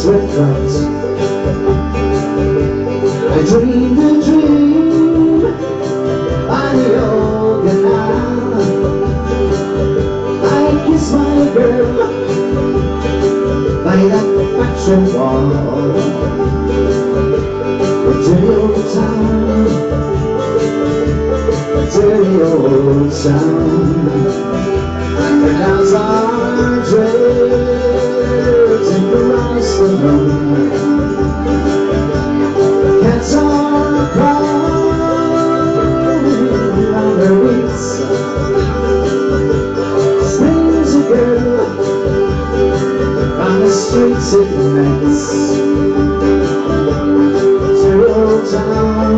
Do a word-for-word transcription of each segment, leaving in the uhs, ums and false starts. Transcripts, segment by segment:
with friends. I dreamed a dream by the old canal. I kissed my girl by that factory wall. A dirty old town, a dirty old town. The clouds are drifting across the moon. Cats are crawling on their wings. Springs a girl on the streets at night. Dirty old town,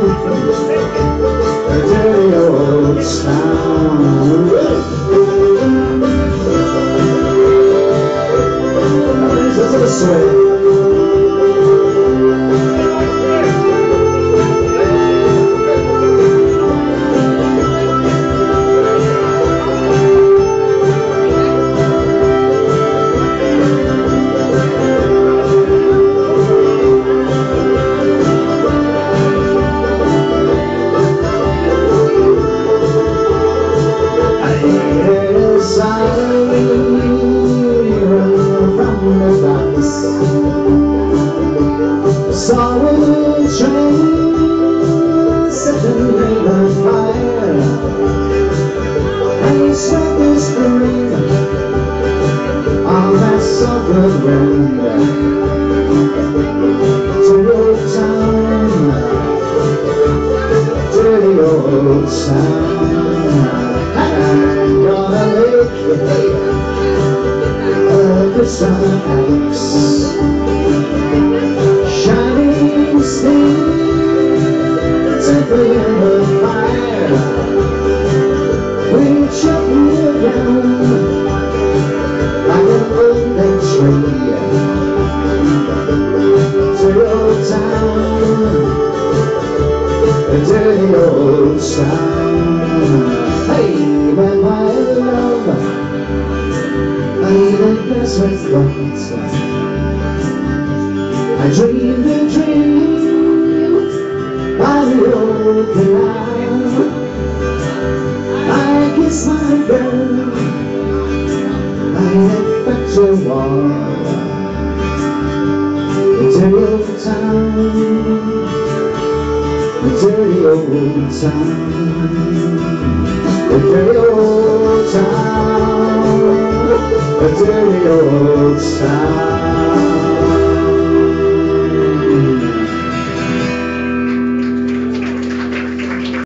a dirty old town. This way. I heard a siren from the docks. Saw a train setting in a fire. And he swept the spring on that summer wind. Dirty old town, dirty old town. I'm gonna make a good summer house. Shining steel, temple in the fire. We chop you down like an old oak tree. Dirty old town, a dirty old town. Hey, vampire love, I eat a glass with thoughts. I dreamed a dream by the old canal. I kissed my girl by that factory wall. A dirty old town, a dirty old town, a dirty old town, a dirty old